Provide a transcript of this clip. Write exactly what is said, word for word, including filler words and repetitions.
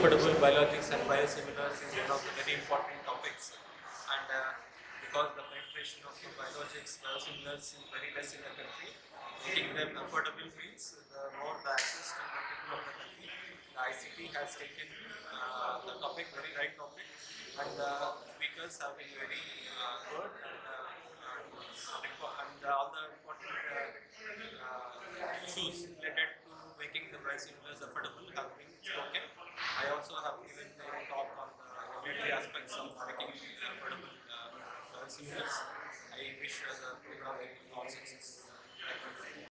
affordable biologics and biosimilars is one of the very important topics, and uh, because the penetration of the biologics, biosimilars is very less in the country, making them affordable means the more the access to the people of the country. The I C T has taken uh, the topic, very right topic, and the speakers have been very uh, good and, uh, and uh, all the important uh, uh, issues related to making the biosimilars affordable have been spoken. I also have given a talk on the regulatory aspects of making affordable uh, biosimilars. I wish uh, the program all success. Thank you.